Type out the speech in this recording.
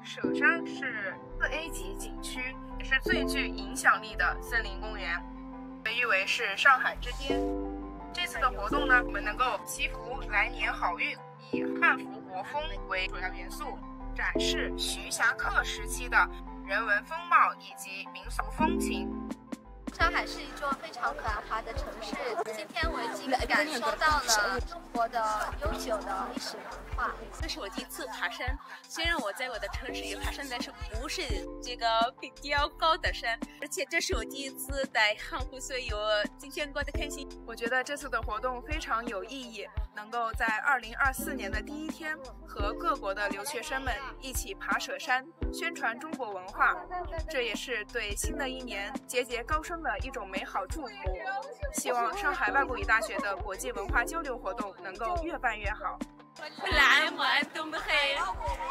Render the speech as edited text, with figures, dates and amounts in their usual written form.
舍山是4A 级景区，也是最具影响力的森林公园，被誉为是上海之巅。这次的活动呢，我们能够祈福来年好运，以汉服国风为主要元素，展示徐霞客时期的人文风貌以及民俗风情。 上海是一座非常繁华的城市，今天我已经感受到了中国的悠久的历史文化。 这是我第一次爬山，虽然我在我的城市也爬山，但是不是这个比较高的山，而且这是我第一次在汉服，所以我今天过得开心。 我觉得这次的活动非常有意义，能够在2024年的第一天和各国的留学生们一起爬舍山，宣传中国文化，这也是对新的一年节节高升的一种美好祝福。希望上海外国语大学的国际文化交流活动能够越办越好。 كل عام وأنتم بخير